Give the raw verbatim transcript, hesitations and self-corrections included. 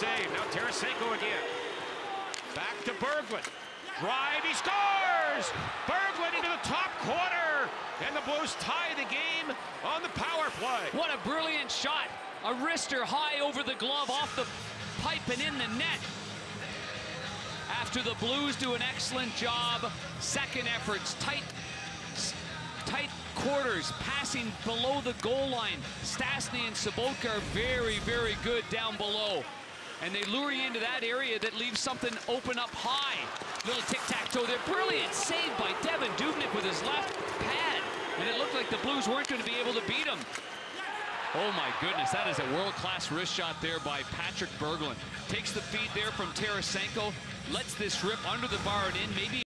save. Now Tarasenko again. Back to Berglund. Drive, he scores! Berglund into the top corner! And the Blues tie the game on the power play. What a brilliant shot. A wrister high over the glove, off the pipe and in the net. After the Blues do an excellent job, second efforts, tight, tight quarters, passing below the goal line. Stastny and Sobotka are very, very good down below. And they lure you into that area that leaves something open up high. Little tic-tac-toe there. Brilliant save by Devin Dubnyk with his left pad. And it looked like the Blues weren't going to be able to beat him. Oh my goodness, that is a world-class wrist shot there by Patrik Berglund. Takes the feed there from Tarasenko, lets this rip under the bar and in, maybe